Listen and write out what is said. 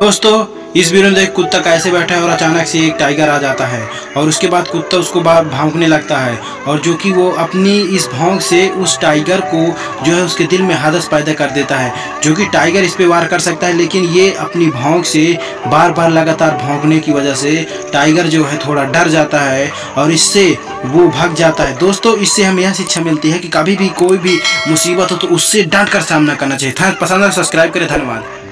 दोस्तों इस वीडियो में एक कुत्ता कैसे बैठा है और अचानक से एक टाइगर आ जाता है और उसके बाद कुत्ता उसको भौंकने लगता है और जो कि वो अपनी इस भौंक से उस टाइगर को जो है उसके दिल में हदस पैदा कर देता है, जो कि टाइगर इस पे वार कर सकता है, लेकिन ये अपनी भौंक से बार बार लगातार भौंकने की वजह से टाइगर जो है थोड़ा डर जाता है और इससे वो भाग जाता है। दोस्तों इससे हमें यह शिक्षा मिलती है कि कभी भी कोई भी मुसीबत हो तो उससे डट कर सामना करना चाहिए। पसंद है सब्सक्राइब करें। धन्यवाद।